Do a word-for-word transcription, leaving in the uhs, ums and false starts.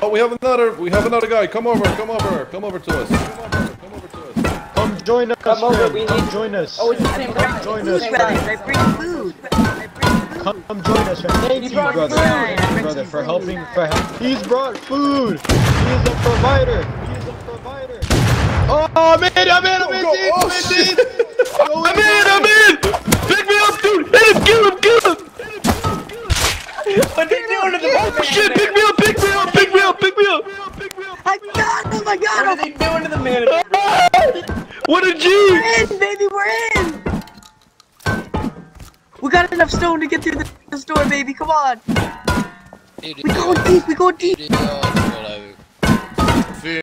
Oh, we have another. We have another guy. Come over. Come over. Come over to us. Come over. Come over to us. Come join us. Come over. We Come need. join us. Oh, it's the same guy. Join It's us, the same friend. guy. I bring food. I bring food. Come, come join us, friend. Thank He you, brought brother. food. Brother, for helping. For help. He's brought food. He is a provider. He is a provider. Oh, I'm in. I'm in. I'm in. Go, go. Deep. Oh, I'm in shit. deep. I'm in. I'm in. Pick me up, dude. Hit him. Kill him. Kill him. What they doing to the Oh shit! Pick me up! Pick me up! Pick me up! Pick me up! Pick me up! I got him. I got What are him. they doing to the manager? What a G! We're in, baby. We're in. We got enough stone to get through the, the store, baby. Come on. We going deep. We going deep.